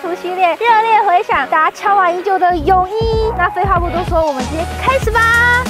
服系列热烈回响，大家敲碗已久的泳衣。那废话不多说，我们直接开始吧。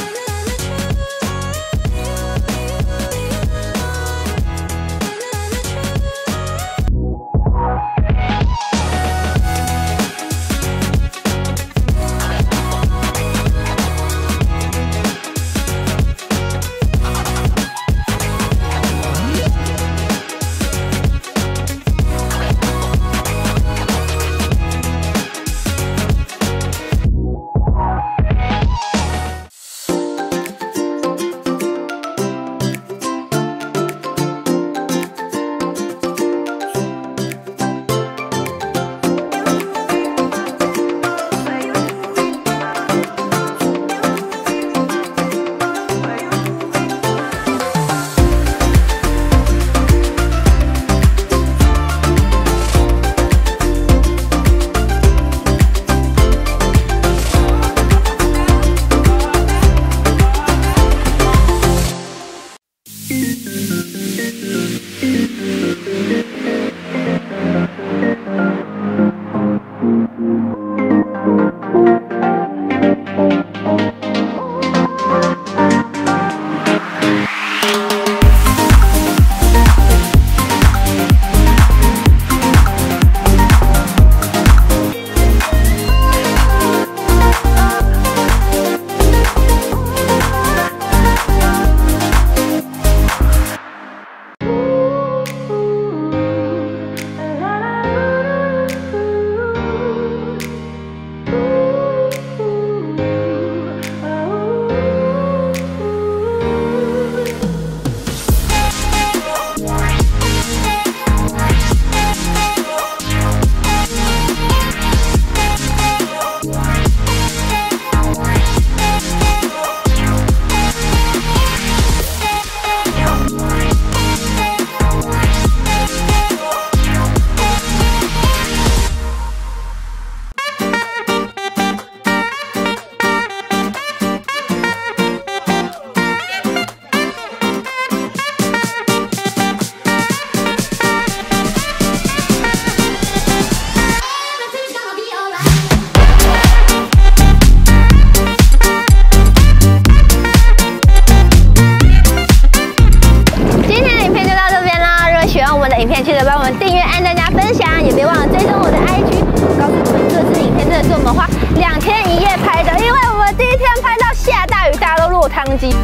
记得帮我们订阅、按赞、加分享，也别忘了追踪我的 IG。我告诉你们，这支影片真的是我们花2天1夜拍的，因为我们第一天拍到下大雨，大家都落汤鸡。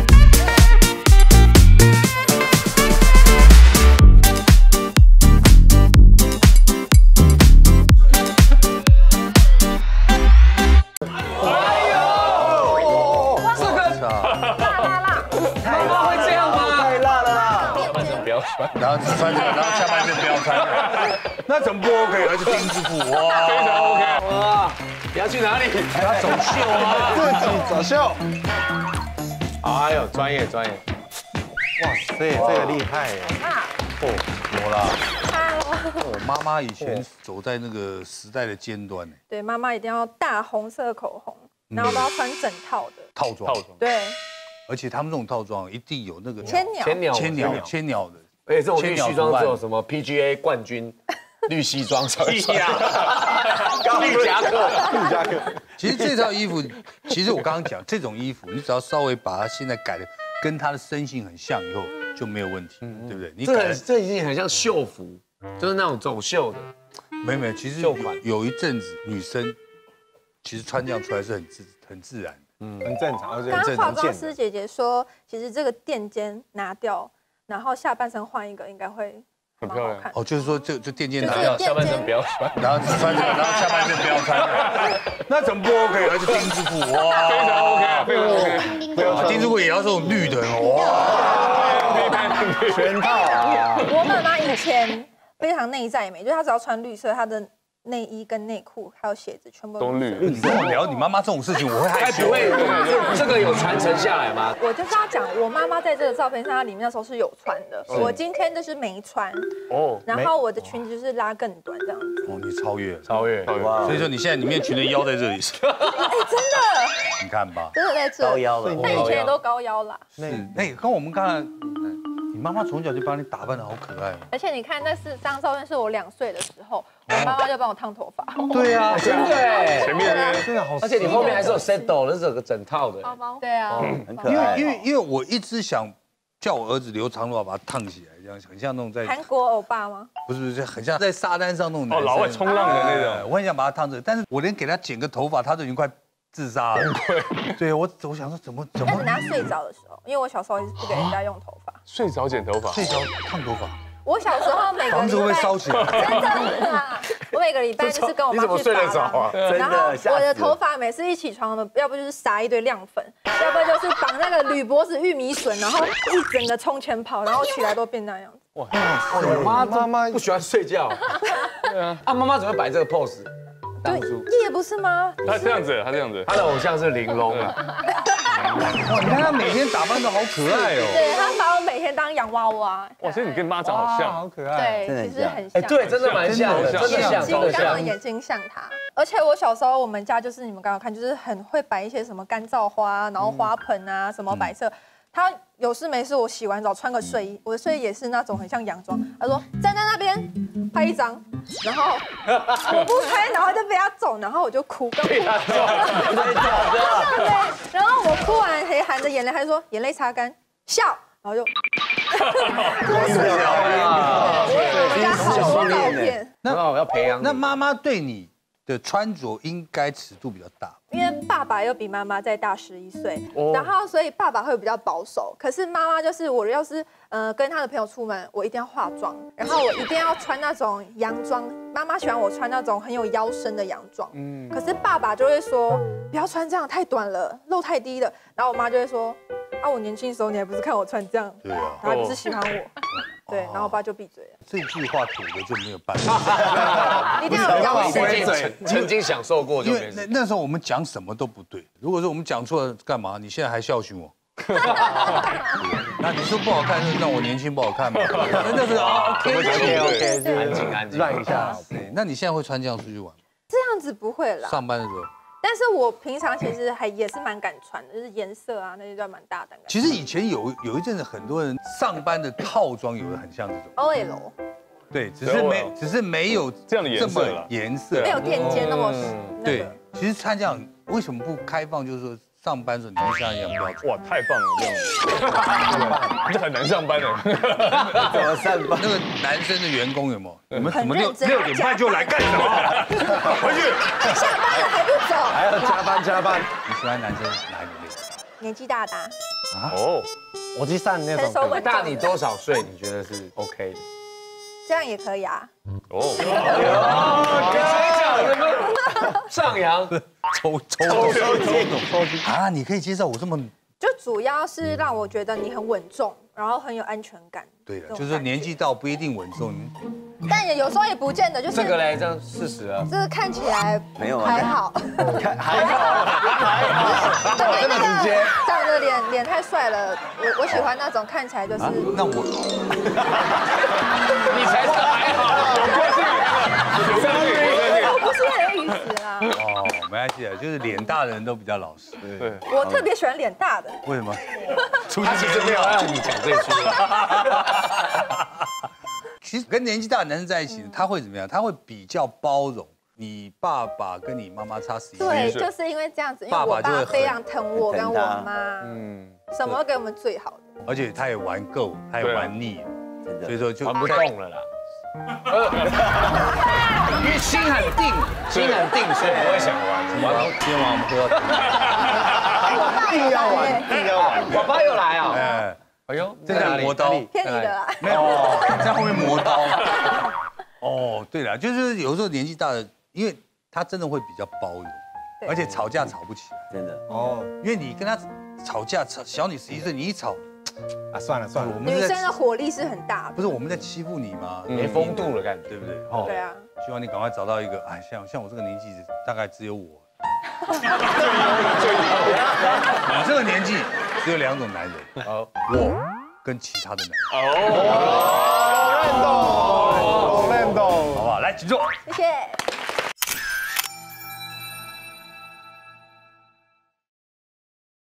然后只穿这个，然后下半身不要穿。那怎么不 OK？而且丁字裤，哇， 非常 OK。哇，你要去哪里？ 要走秀啊， 自己走秀。 哎呦，专业专业。 哇塞，这个厉害耶！ 哦，有啦。我妈妈以前走在那个时代的尖端呢。 对，妈妈一定要大红色口红，然后都要穿整套的套装。 对。 而且他们这种套装一定有那个千鸟的， 而且这种绿西装只有什么 PGA 冠军绿西装才会穿，绿夹克。 其实这套衣服，其实我刚刚讲这种衣服，你只要稍微把它现在改的跟她的身形很像以后就没有问题，对不对？你这已经很像秀服，就是那种走秀的。 没有，其实有一阵子女生其实穿这样出来是很自然。 很正常，而且刚刚化妆师姐姐说，其实这个垫肩拿掉，然后下半身换一个，应该会很漂亮。 哦，就是说就垫肩拿掉， 下半身不要穿， 然后只穿这个，然后下半身不要穿。那怎么不 OK？而且丁字裤，哇， 非常 OK， 非常 OK。 丁字裤也要这种绿的，哇， 全套啊！ 我妈妈以前非常内在美，就是她只要穿绿色，她的 内衣跟内裤还有鞋子全部都绿。 你跟我聊你妈妈这种事情，我会害羞。 不会，这个有传承下来吗？ 我就是要讲，我妈妈在这个照片上，她里面那时候是有穿的，我今天就是没穿。哦。然后我的裙子就是拉更短这样子。 哦，你超越。 哇！ 所以说你现在里面裙的腰在这里。哎， 真的。 你看吧。 真的在这。 高腰了。 那以前也都高腰啦。 那跟我们刚才。 你妈妈从小就把你打扮得好可爱哦。 而且你看，那是张照片是我2岁的时候，我妈妈就帮我烫头发。 对啊， 真的哎， 前面呢， 真的好， 而且你后面还是有 settle， 那是有个整套的。 包包。对啊， 很可爱。 因为我一直想叫我儿子留长头发，把它烫起来，这样很像那种在韩国欧巴吗？ 不是很像在沙滩上那种男生老外冲浪的那种。 我很想把它烫着，但是我连给他剪个头发，他都已经快自杀了。对，我想说怎么但是他睡着的时候，因为我小时候一直不给人家用头发。 睡着剪头发， 睡着烫头发， 我小时候每个房子会不会烧起来？ 真的啊！我每个礼拜就是跟我妈去睡得着啊？ 然后我的头发每次一起床，要不就是撒一堆亮粉，要不就是绑那个铝箔纸玉米笋，然后一整个冲前跑，然后起来都变那样子。 哇，妈妈不喜欢睡觉。对啊，妈妈怎么会摆这个 pose？ 对，也不是吗？ 他这样子，他的偶像是玲珑啊。 哇，你看他每天打扮得好可爱哦。 对，他把我每天当洋娃娃。 哇，所以你跟妈长好像， 好可爱。 对，其实很像。 对，真的蛮像的，真的像，真的像。 眼睛像他。而且我小时候，我们家就是你们刚刚看，就是很会摆一些什么干燥花，然后花盆啊，什么摆设。他有事没事，我洗完澡穿个睡衣，我的睡衣也是那种很像洋装。他说站在那边拍一张，然后我不拍，然后就被他揍，然后我就哭， 被他揍， 对，然后我哭完还含着眼泪，他就说眼泪擦干，笑，然后就，我家好多照片。 那我要培养。 那妈妈对你的穿着应该尺度比较大。 因为爸爸又比妈妈再大11岁，然后所以爸爸会比较保守，可是妈妈就是我要是跟他的朋友出门，我一定要化妆，然后我一定要穿那种洋装，妈妈喜欢我穿那种很有腰身的洋装，可是爸爸就会说不要穿这样太短了，露太低了，然后我妈就会说啊我年轻的时候你还不是看我穿这样， 对啊， 然后不是喜欢我。对，然后我爸就闭嘴了。 这句话土的就没有办法， 一定要有腰身，曾经享受过就因为那时候我们讲什么都不对。如果说我们讲错了干嘛？你现在还教训我？那你说不好看，是让我年轻不好看吗？那是啊 ，OK， 安静， 让一下。 对，那你现在会穿这样出去玩吗？ 这样子不会啦。 上班的时候。 但是我平常其实也是蛮敢穿的，就是颜色啊那些都蛮大胆。 其实以前有一阵子，很多人上班的套装有的很像这种 OL， 对，只是没有这样的颜色， 没有垫肩那么对。其实穿这样为什么不开放？就是说上班的时候你们像一样不要穿。 哇，太棒了，这样，这很难上班的。 怎么上班？ 那个男生的员工有没有？你们怎么6点半就来干什么？回去。 下班了还不走？ 还要加班。 你喜欢男生哪一类？ 年纪大的。 哦， 我去上那种。 大你多少岁？你觉得是 OK 的？ 这样也可以啊。 哦， 上扬， 抽啊！你可以接受我这么。 就主要是让我觉得你很稳重，然后很有安全感。 对了，就是年纪到不一定稳重， 但也有时候也不见得就是这个嘞，这样40啊， 这个看起来没有还好， 还好， 这么直接，长得脸太帅了，我喜欢那种看起来就是。 那我， 你才是还好， 我不是很有意思啦。 哦，没关系的，就是脸大的人都比较老实。 对， 我特别喜欢脸大的。 为什么？ 他其实没有让你讲这句。 其实跟年纪大的男生在一起，他会怎么样？他会比较包容。你爸爸跟你妈妈差11岁， 对，就是因为这样子，因为我爸非常疼我跟我妈，什么都给我们最好的。 而且他也玩够，他也玩腻了，所以说就玩不动了啦。因为心很定，所以不会想玩。 今天晚上我们喝。 一定要玩。 爸爸又来啊！ 哎呦，这在磨刀， 骗你的啦。 没有，在后面磨刀。哦，对了，就是有时候年纪大的，因为他真的会比较包容，而且吵架吵不起来。 真的哦， 因为你跟他吵架，小你11岁，你一吵， 啊算了， 我们女生的火力是很大的。 不是我们在欺负你吗？ 没风度的感觉， 对不对？ 对啊。 希望你赶快找到一个，哎，像我这个年纪，大概只有我。你这个年纪只有2种男人，我跟其他的男人。 哦，认懂， 好不好？来，请坐。 谢谢。